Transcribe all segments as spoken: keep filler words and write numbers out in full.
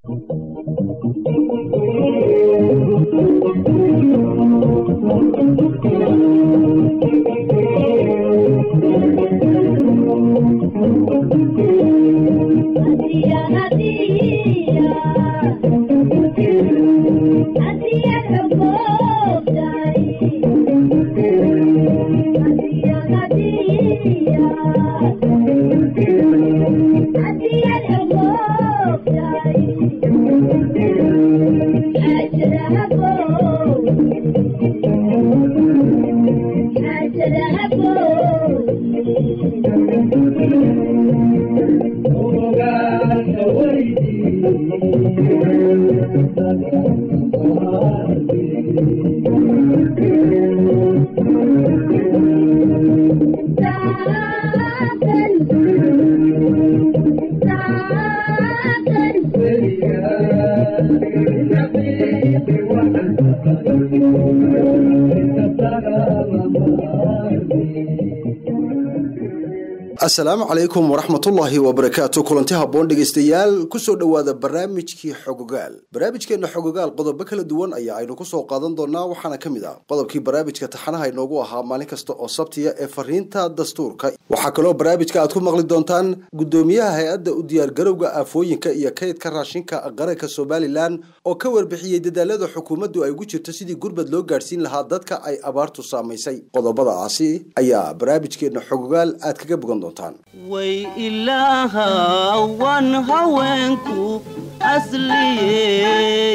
السلام عليكم ورحمة الله وبركاته. كلنتها بوندقستيال كسو دواذا برامجكي حقوقال برامجكي حقوقال قضب بكلا دوان أي عينو كسو قادن دونا وحانا كميدا قضبكي برامجكي تحانا هاي نوغوها مالكستو أو سبتيا إفرينتا دستوركا وحاكلو برامجكي أتكون مغلي دونتان قدوميها هيئة وديار قروغا أفوينكا إيا كايد كراشينكا أغاريكا سوبالي لان أو كور بحيي دادالادو حكومدو أي وجه تسيدي قربد لو غارسين لها دادكا أي أبارتو ساميسي قضبادا عاسي أي برامجكي حقوقال أتكا بغن دونتان way ilaha wan haweenku asliyey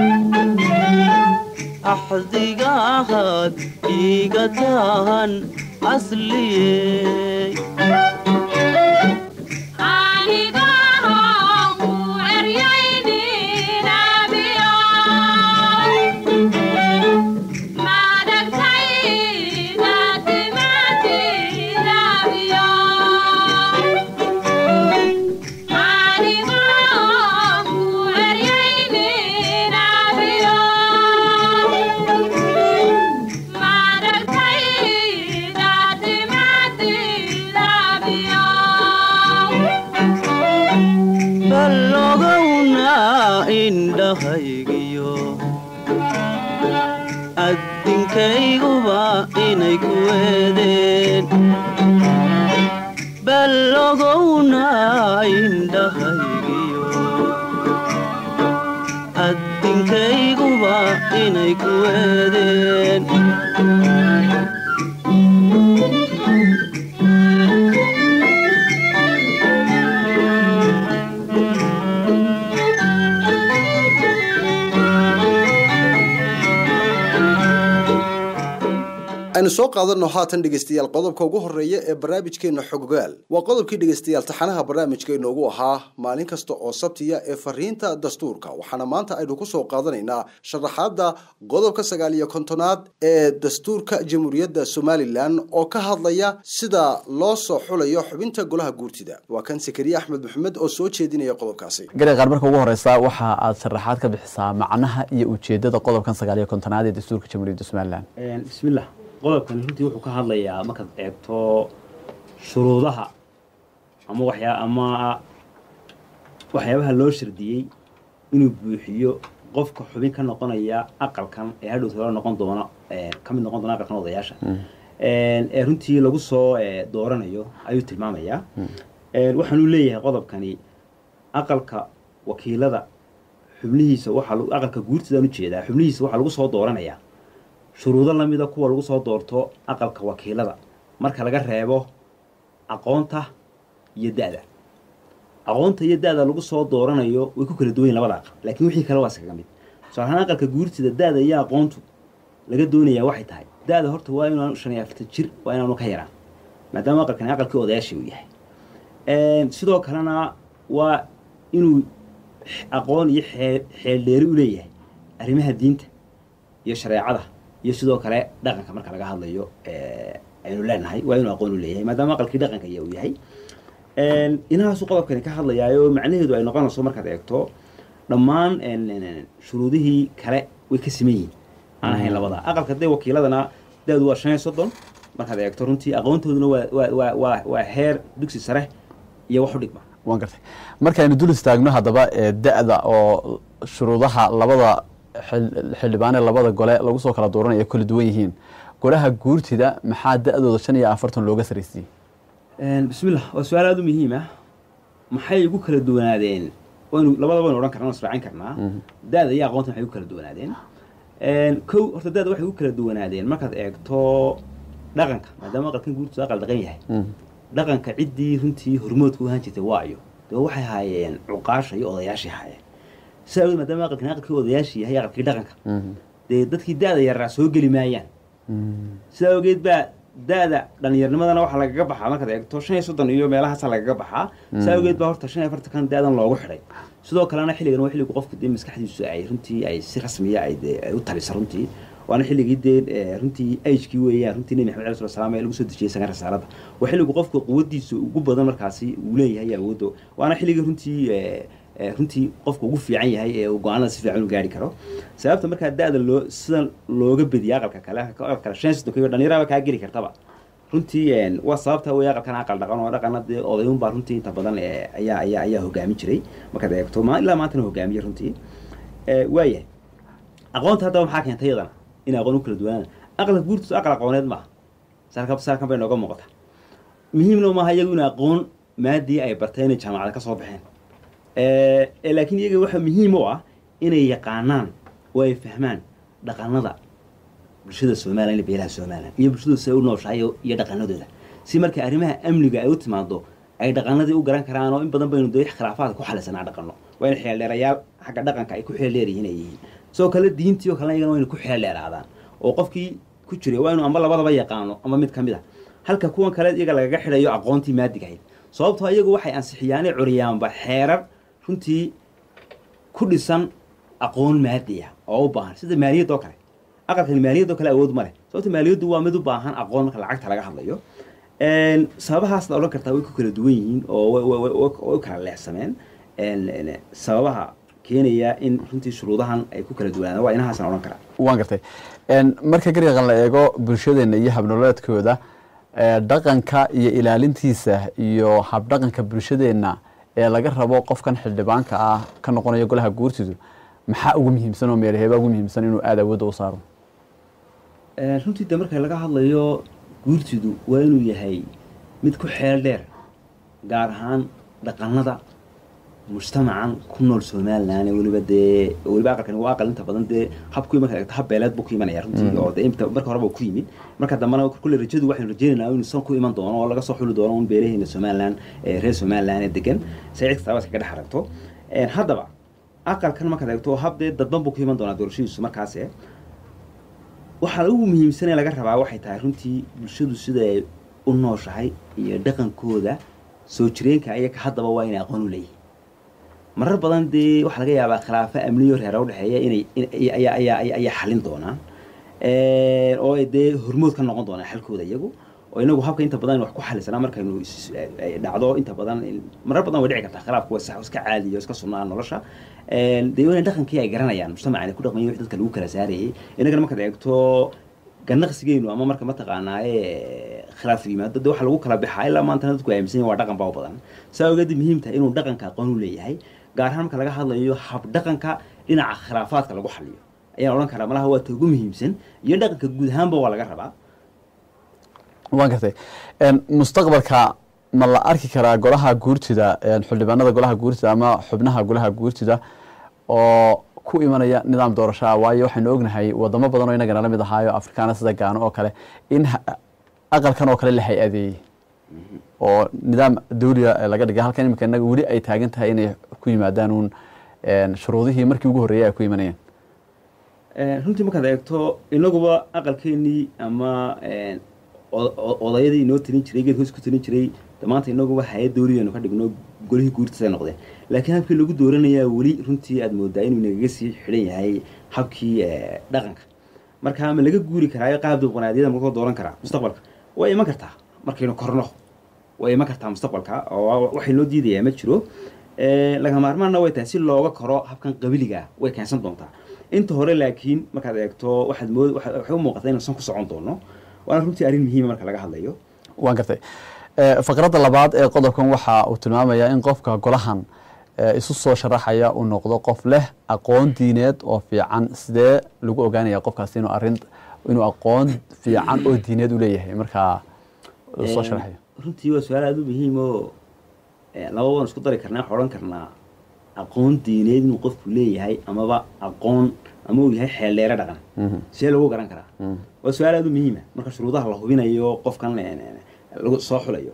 axdigaahad iga tahan asliyey adinkayguba inay ku weedeen balogowna indhahaygiyo adinkayguba inay ku weedeen أنا سوق هذا النهاة دقيستيال قضب كوجه الرئي برامج كأنه حقوقال وقضب كي دقيستيال تحناها برامج كأنه جوها مالين كستو أو سبتيا إفرينتا دستوركا وحنا ما أنت أيدوكو سوق هذا إن شرحات دا قضب كسجالية كنتونات دستوركا جمهورية الصومالي لان أو كهضليا سدا لاص حوليا حبينتا قولها جورتي دا وكان سكري أحمد محمد أو سوتش دينيا قضب كاسي. قري غربك كوجه الرئيس وحا شرحات كبحساب معناها يوجد دا قضب كان سجالية كنتونات دستوركا جمهورية الصومالي لان. بسم الله. qodobkan runtii wuxuu ka hadlayaa marka eegto shuruudaha ama waxyaa ama waxyaabaha loo shardiyay inuu buuxiyo qofka xubin ka noqonaya aqalkan ee hadhow soo noqon doona ee kamid noqon doona aqalkan odayaasha ee runtii lagu soo dooranayo ayuu tilmaamayaa ee waxaan u leeyahay qodobkani aqalka wakiilada xubnihiisa waxa aqalka guurtida u jeedaa xubnihiisa waxa lagu soo dooranayaa shuruudo la mid ah kuwa lagu soo doorto aqalka wakiilada marka laga reebo aqoonta iyo da'da aqoonta iyo da'da lagu soo dooranayo way ku kala duwan yihiin labada aqal laakiin wixii kale waa iskaga mid soo ahaan aqalka guurtida da'da iyo aqoontu laga doonayaa waxay tahay da'da horta waa inuu shan iyo afartan jir waa inuu ka yaraan maadaama aqalkan aqalkii odayaashii uu yahay ee sidoo kalena waa inuu aqoon iyo xeel dheeri u leeyahay arrimaha diinta iyo shareecada iyo sidoo kale dhaqanka marka laga hadlayo ee aynu leenahay waa inuu aqoon u leeyahay maadaama aqalkii dhaqanka uu yahay ee inaas qodobkan ka hadlayo macnaheedu ay noqonayso markaad eegto dhammaan shuruudihii kale way ka simeeyeen aan ahayn labada aqalka day wakiiladana daadu waa shan iyo soddon markaad eegto runtii aqoontooduna waa waa waa waa heer dugsi sare iyo wax u dhigma waan gartay markaynu dul istaagno haddaba da-da oo shuruudaha labada xildhibaane labada gole lagu soo kala dooranayo kala duwan yihiin golaha guurtida maxaa da-dooda shan iyo afartan looga saraysiiyey bismillah waa su-aal aada u muhiim ah maxay ugu kala duwanaadeen waynu labadaba waynu odhan karnaa waan israacin karnaa da-da iyo aqoonta maxay ugu kala duwanaadeen kow horta da-da waxay ugu kala duwanaadeen markaad eegto dhaqanka maadaama aqalkan guurtidu aqal dhaqan yahay dhaqanka ciddii runtii hormoodka u ahaan jirtay waayo dee waxay haayeen cuqaasha iyo odayaashii haayeen sidaa awgeed maadaama aqalkan aqalkii odayaashii yahay aqalkii dhaqanka dee dadkii da-da yaraa soo geli maayaan sidaa awgeed baa da-da dhalinyarnimadana waxaa lagaga baxaa markaad eegto shan iyo soddon iyo meelahaasa lagaga baxaa sidaa awgeed baa horta shan iyo afartankan da-dan loogu xidhay sidoo kalena xilligan waa xilligu qofku dee maskaxdiisu ay runtii ay si rasmiya ay dee ay u talisa runtii waana xilligii dee runtii agekii weeyaan runtii nebi maxamed alai sala slam ee lagu soo dejiyey sagan risaalada waa xilligu qofku quwaddiisa ugu badan markaasi uu leeyahay awooddo waana xilligii runtii runtii qofku ugu fiican yahay ee uu go-aanada si fiican u gaari karo sababta markaa da-da loo sidan looga bediya aqalka kale aqalka kale shan soddonka iyo dhalinyaraba kaa geli kartaba runtii waa sababta wey aqalkan aqal dhaqan oo dhaqana dee odayun baa runtii inta badan ayaa ayaa ayaa hogaamin jiray markaad eegto ma ilaa maantana hogaamiye runtii waayahay aqoonta haddaba maxaa keentay iyadana in aqoon u kala duwanaan aqalka guurtiisu aqal aqooneed maaha saarka saarkan bay nooga muuqata muhiimna maaha iyagu in aqoon maadii ay barteen inay jaamacada ka soo baxeen laakiin iyaga waxaa muhiim u ah inay yaqaanaan oo ay fahmaan dhaqanada bulshada somalilan iyo beelaha somalilan iyo bulshadu say u nooshahay iyo dhaqanadooda si marka arrimaha amniga ay u timaado ay dhaqanadii u garan karaan oo in badan baynu dee khilaafaadka ku xalisanaa dhaqano waa in xeeldheerayaal xagga dhaqanka ay ku xeeldheer yihiin ay yihiin sidoo kale diintii oo kalena iyagana waynu ku xeeldheeraadaan oo qofkii ku jiray waa inu amba labadaba yaqaano ama mid ka mid a halka kuwan kale iyaga lagaga xidhayo aqoontii maadiga ahayd sababtoo iyagu waxay ansixiyaanay curiyaanba xeerar runtii ku dhisan aqoon maadi ah oo u baahan sida maaliyadoo kale aqalkan maaliyadoo kale awood ma leh sababta maaliyaddu waa mid u baahan aqoon marka lacagta laga hadlayo sababahaasna odhan kartaa way ku kala duwan yihiin oo way u kala leexsameen sababaha keenaya in runtii shuruudahan ay ku kala duwanaadaan waa inahaasaan odhan karaa waan gartay marka garyaqan la eego bulshadeena iyo habnololeedkooda dhaqanka iyo ilaalintiisa iyo habdhaqanka bulshadeena ee laga rabo qofkan xildhibaanka ah ka noqonayo golaha guurtidu maxaa ugu muhiimsan oo meelaheebaa ugu muhiimsan inuu aada awoodda u saaro runtii de marka laga hadlayo guurtidu waa inuu yahay mid ku xeel dheer gaar ahaan dhaqanada mujtamacan ku nool somalilan weliba dee weliba aqalkan waa aqal inta badan dee habku marka eegto hab beeleed buu ku imanaya runtii oo dee inta marka horeba ku yimid marka dambana kulle rajadu waxaynu rajaynaynaa inuu san ku iman doono oo laga soo xuli doono un beelaheena somalilan reer somalilan ee degan say cid kastaba iskaga dhex aragto haddaba aqalkan markaad eegto hab dee dadban buu ku iman doonaa doorashadiisu markaase waxaa ugu muhiimsan ee laga rabaa waxay tahay runtii bulshadu sida ay u nooshahay iyo dhaqankooda soo jireenka ayaga haddaba waa inay aqoon u leeyihin marar badan dee waxaa laga yaabaa khilaafo amniyo reera udhexeeya inay ayaa ayaa ayaa xalin doonaan oo ay dee hormood ka noqon doonaan xalkooda iyagu oo inagu habka inta badan wax ku xalisanaa markaynu dhacdo inta badan marar badan way dhici kartaa khilaafku waa sax iska caadiyo iska sunnaa nolosha dee waa in dhaqankii ay garanayaan mujtamacan ay ku dhaqmayo wix dadka lagu kala saarayay inagana markaad eegto ganaqsigeynu ama marka mataqaanaaye khilaaf yimaado dee waxa lagu kala baxaa ilaa maantana dadku ay aaminsan yihin waa dhaqan baa u badan saa ogeed muhiim tahay inuu dhaqanka aqoon u leeyahay gaar ahaan marka laga hadlayo hab dhaqanka dhinaca khilaafaadka lagu xaliyo ayaan odhan karaa malaha waa ta ugu muhiimsan iyo dhaqanka guud ahaanba waa laga rabaa waan gartay mustaqbalka ma la arki karaa golaha guurtida xildhibaanada golaha guurtida ama xubnaha golaha guurtida oo ku imanaya nidaam doorashaa waayo waxaynu ognahay wadamo badan oo inagana la mid ahaayo afrikaana sida gaano oo kale in aqalkan oo kale la hay-adeeyey oo nidaam dawliga laga dhigay halkan iminka inaga weli ay taagan tahay inay ku yimaadaan uun shuruudihii markii ugu horreeyay ay ku imanayeen runtii markaad eegto inaguba aqalkeenii ama odayadii inoo talin jiray geed hoos ku talin jiray maanta inaguba hay-ad dawliyanu ka dhigno golihii guurtiisa noqdeen laakiin habkii lagu dooranayaa weli runtii aada moodaa inuu nagaga sii xidhan yahay habkii dhaqanka marka ma laga guuri karaayo qaab dimuqraadiyada ma laga dooran karaa mustaqbalka way iman kartaa markaynu korno way iman kartaa mustaqbalka oo waxay noo diidayaa ma jiro laga maarmaanna way tahay si looga koro habkan qabiliga way keensan doontaa inta hore laakiin markaad eegto waxaad mood waxay u muuqataa inaan san ku socon doono waana runtii arrin muhiima marka laga hadlayo waan gartay faqradda labaad ee qodobkan waxa uu tilmaamayaa in qofka golahan isu soo sharaxaya uu noqdo qof leh aqoon diineed oo fiican. sidee lagu ogaanaya qofkaasi inuu arin inuu aqoon fiican oo diineed u leeyahay markaa uu soo sharaxayo? runtii waa su-aal aada u muhiim oo laba waan isku dari karnaa waxaan odhan karnaa aqoon diineed inuu qofku leeyahay amaba aqoon ama uu yahay xeel dheere dhaqan see lagu garan karaa? waa su-aal aada u muhiima marka shuruudaha la hubinayo qofkan lagu soo xulayo.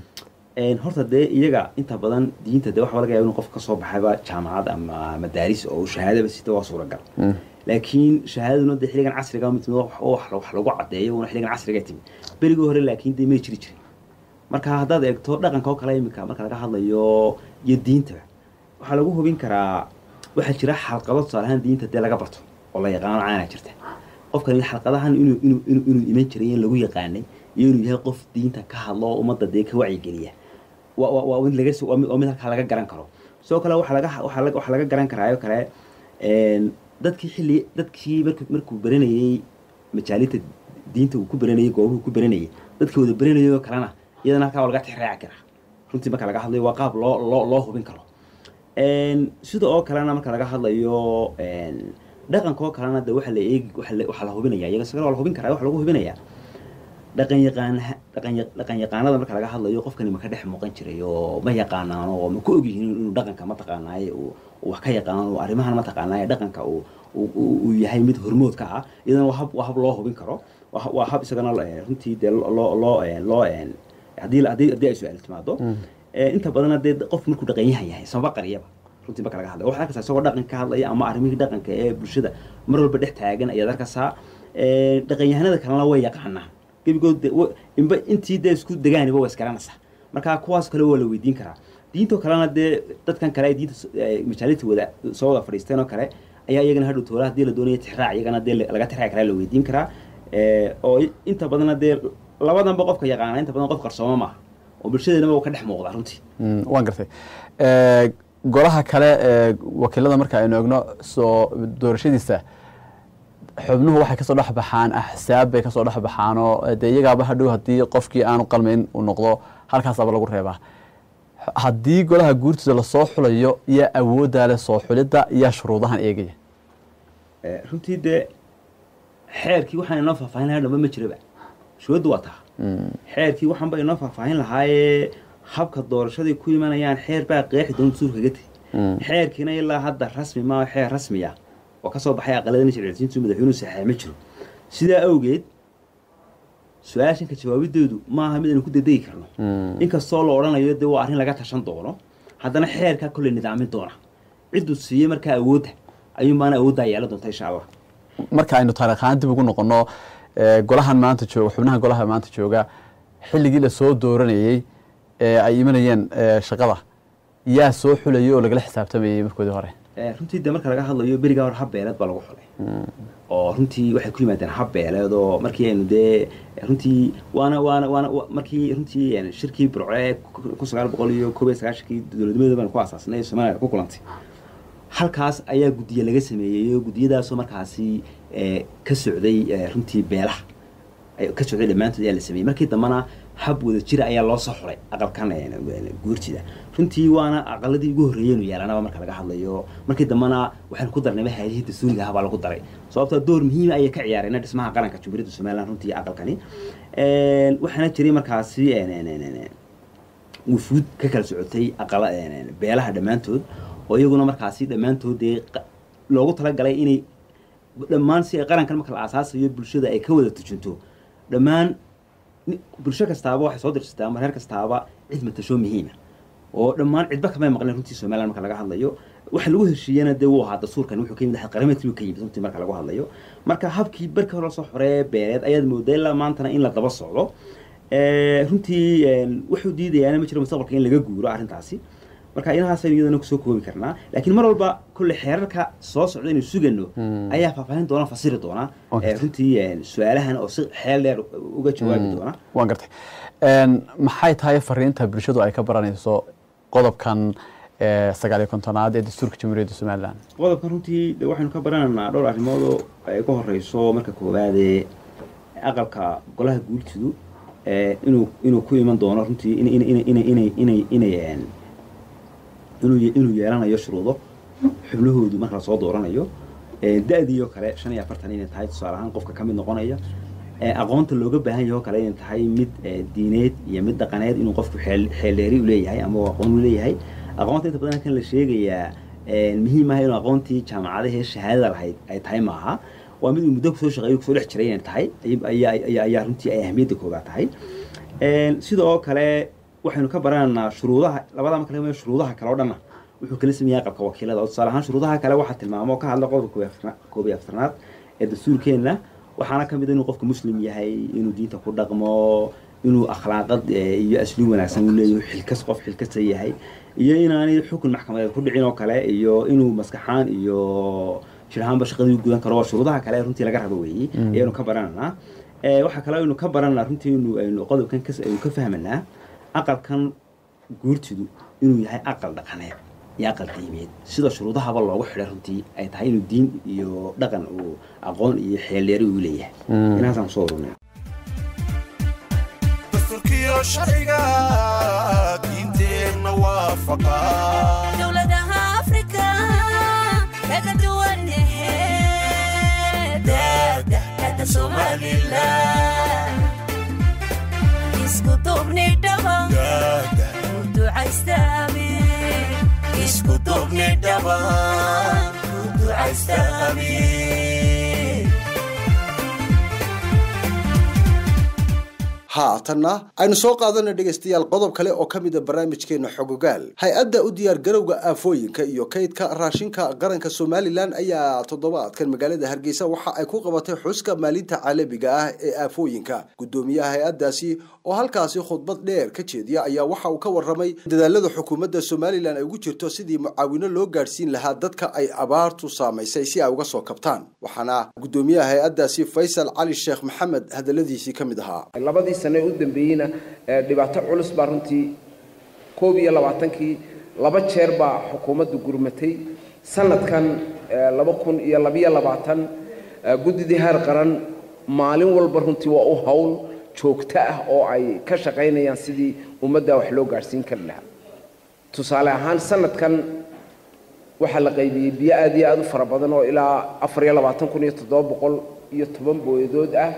horta dee iyaga inta badan diinta dee waxaa laga yaaba inuu qofka kasoo baxayba jaamacad ama madaaris oo shahaadaba sita waa suuragal. laakiin shahaadaduna dee xilligan casriga mid wax lagu caddeeyo una xilligan casriga timi berigii hore laakiin dee may jiri jirin. marka haddaad eegto dhaqanka oo kale imika marka laga hadlayo iyo diinta waxaa lagu hubin karaa waxaa jira xalqado tusaale ahaan diinta dee laga barto oo la yaqaano caana jirta. qofkan xalqadahan inuu inuu inuu inuu iman jiray in lagu yaqaanay iyo inuu yahay qof diinta ka hadlo oo ummadda dee ka wacyigeliya waa waa mid laga waa mid halkaa laga garan karo. sidoo kale waxaa laga waxaa laga garan karaayo kale dadkii xilli dadkii markuu markuu baranayay majaalita diinta uu ku baranayay goobuhu ku baranayay dadkii wada baranayay kalena iyadana halkaa waa laga tixraaci karaa. runtii marka laga hadlayo waa qaab loo loo loo hubin karo. sida oo kalena marka laga hadlayo dhaqanka oo kalena de waxa la eegi waxa la hubinaya iyaga sidoo la hubin karaa waxa lagu hubinaya dhaqan yaqaan dhaqan dhaqan yaqaanada marka laga hadlayo qofkani ma ka dhex muuqan jiray oo ma yaqaanaan oo ma ku ogyihiin inuu dhaqanka ma taqaanaay oo wax ka yaqaan oo arrimahan ma taqaanaay dhaqanka uu uu yahay mid hormood ka ah iyadana waa hab waa hab loo hubin karo waa hab isagana runtii de loo loo loo hadii hadii hadii ay su'aal timaado inta badan dee qof markuu dhaqan yahay sabab qariyaba runtii marka laga hadlayo waxa ka soo dhaqan ka hadlaya ama arrimihii dhaqanka ee bulshada mar walba dhex taagan ayaa darkaasa dhaqan yahanada kalena way yaqaanaan gebigood inba intii dee isku degaaniba waa iskaranaysa. marka kuwaas kale waa la weydiin karaa. diinto kalena dee dadkan kale ay diinta majaalita wada soo wada fadhiisteen oo kale ayaa iyagana hadhow toolaha hadii la doonayo tixraac iyagana dee laga tixraaci karaa la weydiin karaa. oo inta badanna dee labadanba qofka yaqaana inta badan qof qarsooma maaha oo bulshadeennaba uu ka dhex muuqda runtii. waan gartay. golaha kale ee wakiilada marka aynu eegno soo doorashadiisa xubnuhu waxay kasoo dhex baxaan axsaab bay kasoo dhex baxaan oo dee iyagaaba hadhow haddii qofkii aanu qalmayn uu noqdo halkaasaaba lagu reebaa. haddii golaha guurtida lasoo xulayo yaa awooddaa leh soo xulidda yaa shuruudahan eegaya? runtii dee xeerkii waxaan inoo faahfaahin lahaa dhamba ma jiraba shuruudda waa taha. xeerkii waxaanba inoo faahfaahin lahaayee habka doorashaday ku imanayaan xeer baa qeexi doona dastuurka ga tegi. xeerkiina ilaa hadda rasmi maa xeer rasmiya oo ka soo baxay aqalada sharciyeysiintu madaxweynuhu saxeexay ma jiro. sidaa awgeed su-aashan ka jawaabideedu maaha mid aynu ku dedegi karno inkastoo la odhanayo dee waa arrin laga tashan doono haddana xeerkaa kolley nidaamin doona cidduu siiyey markaa awoodda ayuun baana awooddaa yeelan doonta insha allah. marka aynu taariikh ahaan dib ugu noqono golahan maanta jooga xubnaha golaha maanta jooga xilligii lasoo dooranayey ee ay imanayeen shaqada yaa soo xulayay oo lagala xisaabtamayay markoodii hore? runtii de marka laga hadlayo berigaa hore hab beeleed baa lagu xulay oo runtii waxay ku yimaadeen hab beeleed oo markii aynu dee runtii waana waana waana markii runtii shirkii burce kun sagaal boqol iyo koob iyo sagaashankii dowladnimada baan ku aasaasnay Soomaaliya ku kulantay halkaas ayaa guddiye laga sameeyey oo guddiyadaasoo markaasi ka socday runtii beelaha ka socday dhammaantood ayaa la sameeyey. markii dambana hab wada jira ayaa loo soo xulay aqalkan guurtida runtii waana aqaladii ugu horreeyay inuu yeelanaba marka laga hadlayo. markii dambana waxaan ku darnay hay'adihii dastuuriga ah baa lagu daray sababtoo door muhiim ah ay ka ciyaareen dhismaha qaranka Jamhuuriyadda Soomaaliland runtii aqalkani waxaana jiray markaasi wufuud ka kala socotay aqala beelaha dhammaantood oo iyaguna markaasi dhammaantood dee loogu talagalay inay dhammaan si qarankan marka la aasaasayo bulshada ay ka wada tujinto dhammaan bulsho kastaaba waxay soo dirsataa ama reer kastaaba cid matasho muhiima oo dhammaan cidba kama maqleen runtii Soomaaliland marka laga hadlayo waxa lagu heshiiyana dee waa dastuurkan wuxuu ka yimid qaramada uu ka yimid runtii marka lagu hadlayo. marka habkii barka hore soo xorey beeleed ayaad mooday la maantana in la daba socdo runtii wuxuu diidayaan ma jiro mustaqbalka in laga guuro arrintaasi. marka inahaas aynu ku soo koobi karnaa laakiin mar walba kulli xeerarka soo socda inuu sugano ayaa faahfaahin doona fasiri doona runtii su'aalahan oo si xeel dheer uga jawaabi doona. waan gartay. maxay tahay fariinta bulshadu ay ka baranayso qodobkan sagaal iyo kontonaad ee dastuurka Jamhuuriyadda Soomaaliland? qodobkan runtii waxaynu ka baranaynaa dhowr arrimood oo ay ka horeyso marka koowaad ee aqalka golaha guurtidu inuu inuu ku iman doono runtii in in in in in in in inuu inuu yeelanayo shuruudo xubnahoodu marka soo dooranayo da'diyo kale shan iyo afartan inay tahay tusaale ahaan qofka ka mid noqonaya aqoonta looga baahan yahay kale inay tahay mid diineed iyo mid dhaqaneed inuu qofku xeeleeri u leeyahay ama aqoon u leeyahay aqoonta inta badan kan la sheegayaa muhiim ah inuu aqoontii jaamacadaha ee shahaadada lahayd ay tahay maaha waa mid muddo ku soo shaqeeyo ku soo dhex jiray inay tahay ayaa ayaa runtii ay ahmiyadda koobaad tahay sidoo kale waxaynu ka baranaynaa shuruudaha labada marka laga shuruudaha kale oo dhan wuxuu kala sameeyaa qabka wakiilada oo tusaale ahaan shuruudaha kale waxa tilmaamo ka hadla qodobka koob iyo afartanaad ee dastuurkeena waxaana ka mid ah inuu qofku muslim yahay inuu diinta ku dhaqmo inuu akhlaaqad iyo asluub wanaagsan u leeyahay xilkas qof xilkas yahay iyo inaanay xukun maxkamadeed ku dhicin oo kale iyo inuu maskaxaan iyo shirhaanba shaqadii gudan karo shuruudaha kale runtii laga rabo weeyii ayaynu ka barananaa waxa kale aynu ka barananaa runtii inuu aynu qodobkan aynu ka fahmanaa aqalkan guurtidu inuu yahay aqal dhaqaneed iyo aqal diimeed sida shuruudahaba loogu xidhay runtii ay tahay inuu diin iyo dhaqan uu aqoon iyo xeeleeri u leeyahay inaasaan soo ururnay dastuurkiyo sharciga diinteenna waafaqa dowladaha afrika kaga duwan dada kada somaliland isku duubni dhaban dada ducaystaami isku duubni dhaban ducaystaami haatanna aynu soo qaadana dhegeystayaal qodob kale oo ka mid ah barnaamijkeena xogogaal hay-adda u diyaar garowga aafooyinka iyo kaydka raashinka qaranka Soomaaliland ayaa toddobaadkan magaalada Hargeysa waxa ay ku qabatay xuska maalinta caalamiga ah ee aafooyinka gudoomiyaha hay-addaasi oo halkaasi khudbad dheer ka jeediya ayaa waxa uu ka warramay dadaalada xukuumadda Soomaaliland ay ugu jirto sidii mucaawino loo gaarsiin lahaa dadka ay abaartu saameysay si ay uga soo kabtaan waxaana gudoomiyaha hay-addaasi Faysal Cali Sheekh Maxamed hadaladiisii ka mid ahaa sano u dambeeyina dhibaato culus baa runtii koob iyo labaatankii laba jeer baa xukuumaddu gurmatay sanadkan laba kun iyo laba iyo labaatan gudidii heer qaran maalin walba runtii waa u hawl joogto ah oo ay ka shaqaynayaan sidii ummadda wax loo gaarsiin kari lahaa tusaale ahaan sanadkan waxaa la qaybiyey biyo aad iyo aad u fara badan oo ilaa afar iyo labaatan kun iyo toddoba boqol iyo toban booyadood ah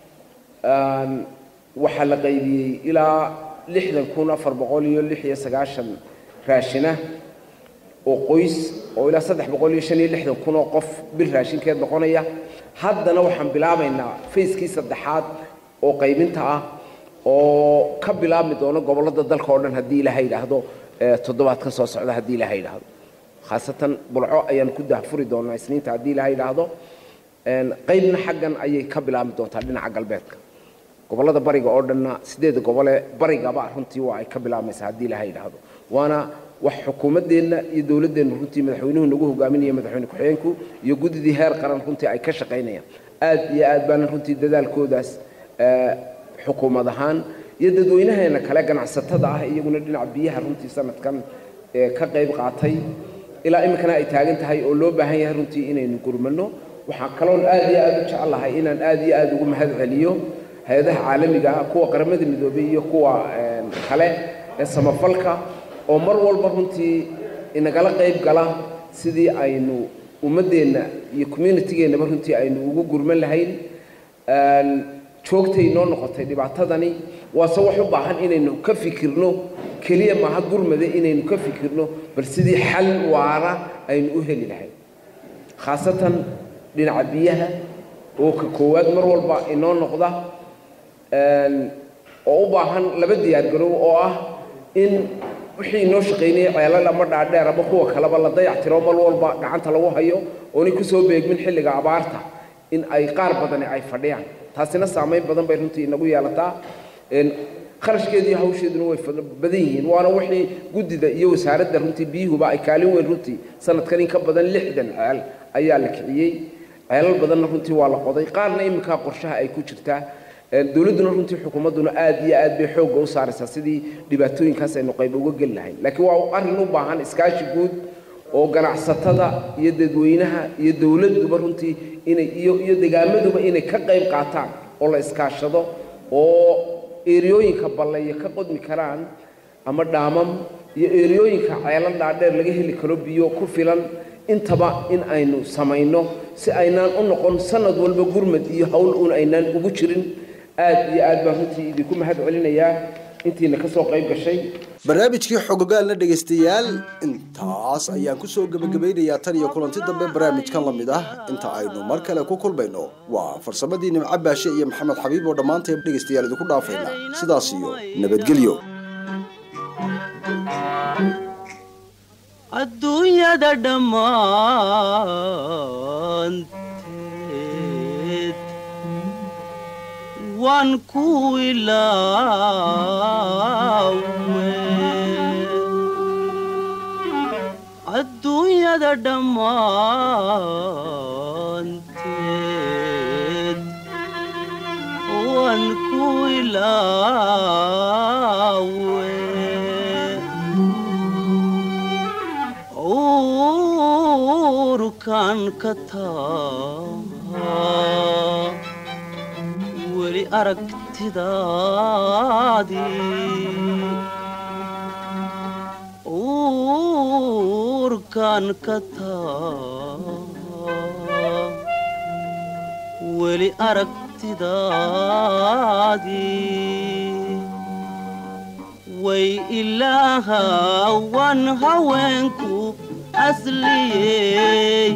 waxaa la qaybiyey ilaa lixdan kun afar boqol iyo lix iyo sagaashan raashina oo qoys oo ilaa saddex boqol iyo shan iyo lixdan kun oo qof bil raashinkeed noqonaya haddana waxaan bilaabaynaa fayskii saddexaad oo qaybinta ah oo ka bilaabmi doono gobollada dalka oo dhan haddii ilaahay yidhaahdo toddobaadkan soo socda haddii ilaahay yidhaahdo khaasatan bulco ayaan ku dahfuri doonaa isniinta haddii ilaahay yidhaahdo qaybna xaggan ayay ka bilaabmi doontaa dhinaca galbeedka gobollada bariga oo dhanna sideed gobole barigaba runtii waa ay ka bilaabmaysaa haddii ilaahay yidhaahdo waana wax xukuumadeenna iyo dowladeenna runtii madaxweynuhu nagu hogaaminaya madaxweyne ku-xigeenku iyo gudidii heer qaran runtii ay ka shaqaynayaan aad iyo aad baana runtii dadaalkoodaas xukuumad ahaan iyo dadweynaheena kale ganacsatada ah iyaguna dhinaca biyaha runtii sanadkan ka qayb qaatay ilaa iminkana ay taagan tahay oo loo baahan yahay runtii inaynu gurmano waxaan kaloon aad iyo aad u jecelahay inaan aad iyo aad ugu mahad celiyo hay-adaha caalamiga ah kuwa qaramada midoobay iyo kuwa kale ee samafalka oo mar walba runtii inagala qayb gala sidii aynu ummadeenna iyo communitygeenaba runtii aynu ugu gurman lahayn joogtay noo noqotay dhibaatadani waase wax u baahan inaynu ka fikirno keliya maaha gurmada inaynu ka fikirno bal sidii xal waara aynu u heli lahayn khaasatan dhinaca biyaha oo ka koowaad mar walba inoo noqda oo u baahan laba diyaar garow oo ah in wixii inoo shaqaynayay ceelal ama dhaadheer ama kuwa kaleba la dayactiro mal walba gacanta lagu hayo oonay ku soo beegmin xilliga abaarta in ay qaar badani ay fadhiyaan taasina saameyn badan bay runtii inagu yeelataa kharashkeedii hawsheeduna way badan yihiin waana wixii gudida iyo wasaaradda runtii biyuhuba ay kaalin weyn runtii sanadkan in ka badan lixdan ceel ayaa la kiciyey ceelal badanna runtii waa la qoday qaarna iminkaa qorshaha ay ku jirtaa dowladduna runtii xukuumadduna aad iyo aad bay xoogga u saaraysaa sidii dhibaatooyinkaas aynu qayb uga geli lahayn laakiin waa arrin u baahan iskaashi guud oo ganacsatada iyo dadweynaha iyo dowladduba runtii inay iyo iyo degaamaduba inay ka qayb qaataan oo la iskaashado oo eeriyooyinka ballaya ka qodmi karaan ama dhaamam iyo eeriyooyinka ceelal dhaadheer laga heli karo biyo ku filan intaba in aynu samayno si aynaan u noqon sanad walba gurmad iyo hawl uun aynaan ugu jirin aad iyo aad baan runtii idinku mahad celinayaa intiina ka soo qayb gashay barnaamijkii xogogaalna dhegaystayaal intaas ayaan ku soo gabagabeynayaa tan iyo kulanti dambe barnaamijkan la mid ah inta aynu mar kale ku kulmayno waa farsamadii Nimco Baashe iyo Maxamed Xabiib oo dhammaanteen dhegaystayaal idinku dhaafayna sidaas iyo nabadgelyo adduunyada dhammaanteed waan ku ilaawe adduunyada dhammaanteed waan ku ilaawe kan ka taa weli aragtidaadii uurkan ka taa weli aragtidaadii way ilaaha wan haweenku أصلي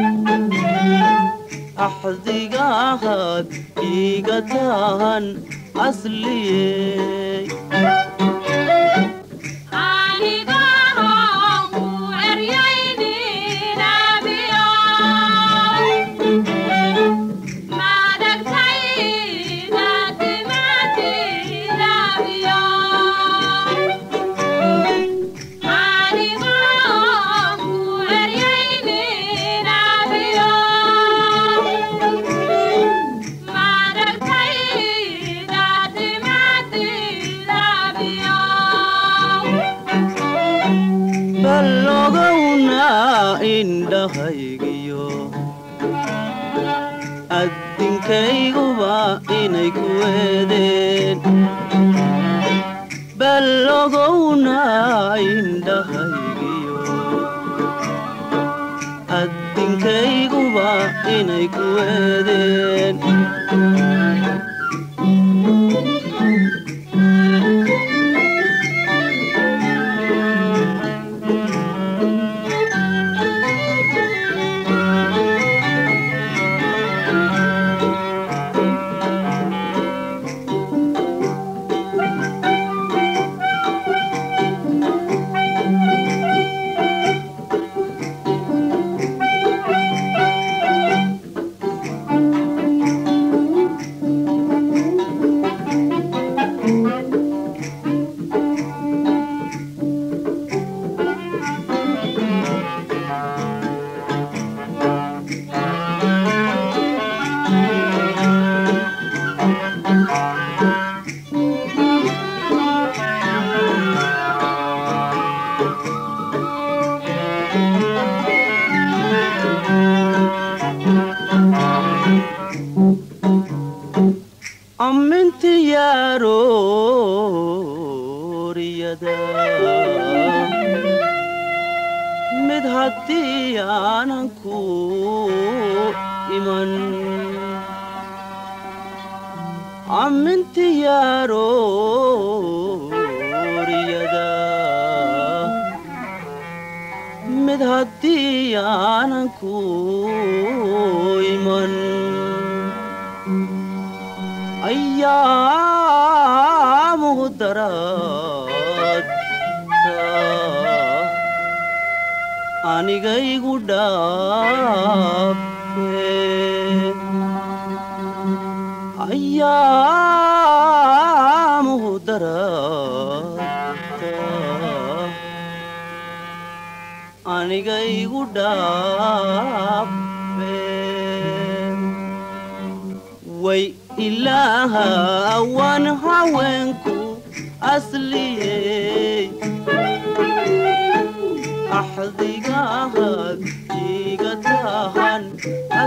أحذقها إيقتان أصلي indhahaygiyo addinkayguba inay ku weedeen ballogowna indhahaygiyo addinkayguba inay ku weedeen mid haddii aanan ku iman amminti yaarooryada mid haddii aanan ku iman ayyaamuhu daraad anigaygu dhaafe ayyaamuhu daraadta anigaygu dhaafe way ilaaha waan haweenku asliyey أحذقها إيقتها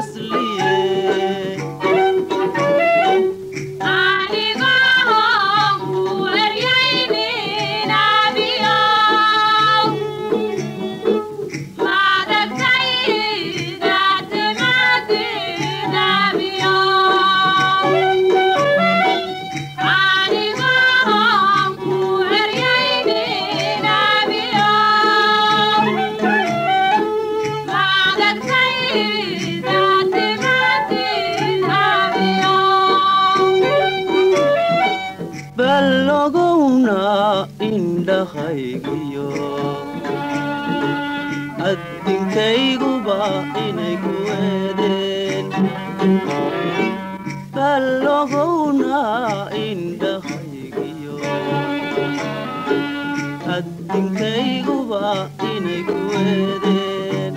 أصلي أحذقها indhahaygiyo addinkayguba inay ku weedeen ballogowna indhahaygiyo addinkayguba inay ku weedeen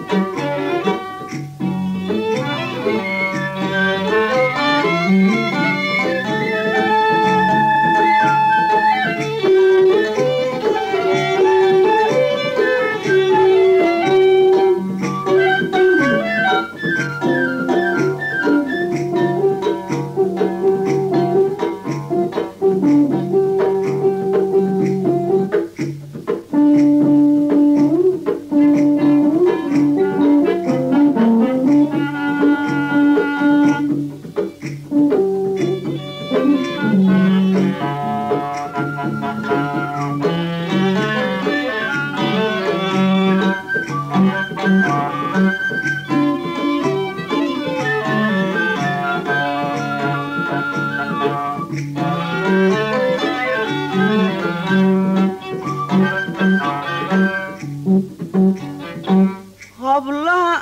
hablaha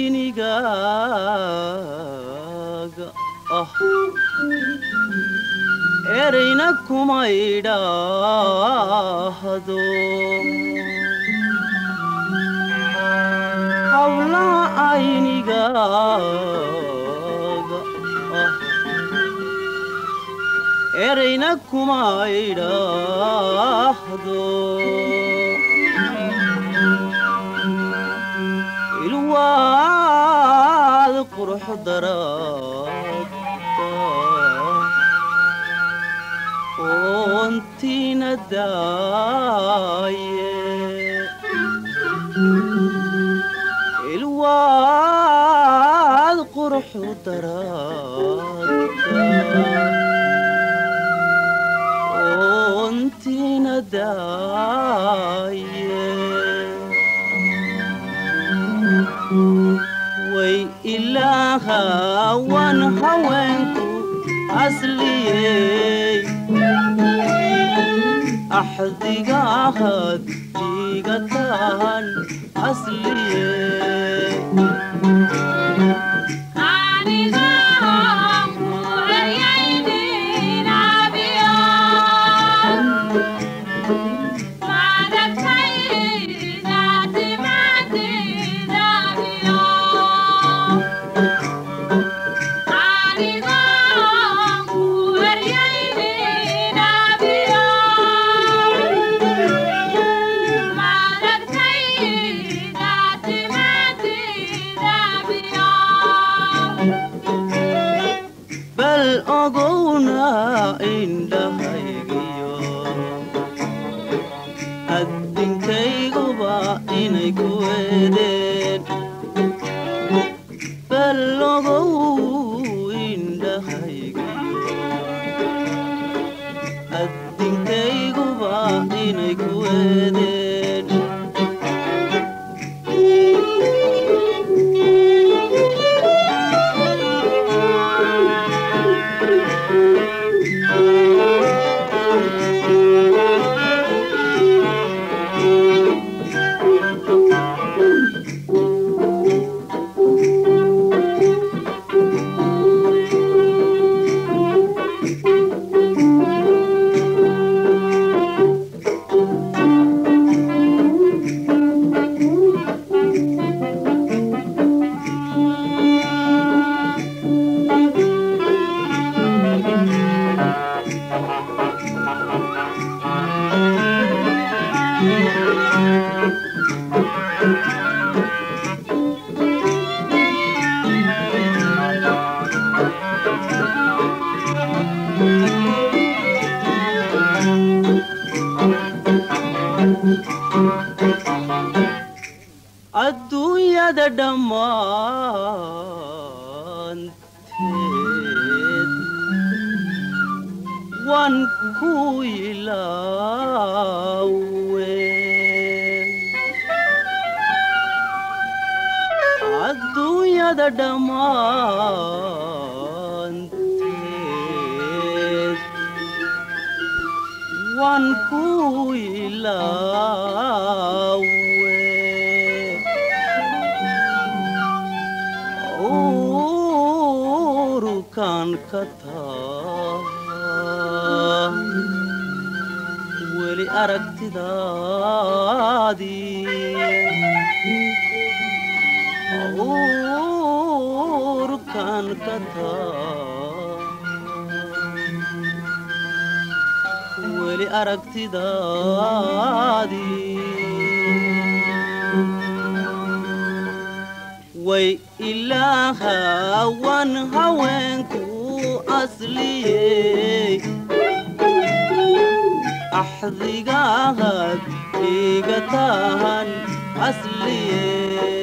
aynigaaga ah erayna kuma idhaahdo hablaha aynigaaga ah erayna kuma idhaahdo ilwaad qurux daraadta oontiina daaye ilwaad qurux daraadta oontiina daaye way ilaaha wan haweenku asliyey axdigaahad dhiigatan asliyey indhahaygiyo addinkayguba inay ku weedeen ballogow indhahaygiyo addinkayguba inay ku weedeen adduunyada dhammaanteed waan ku ilaawe adduunyada dhammaanteed waan ku ilaawe urukan ka taa weli aragtidaadii urukan ka taa weli aragtidaadii way ilaahawan haweenku asliyey axdigaahad iga tahan asliyey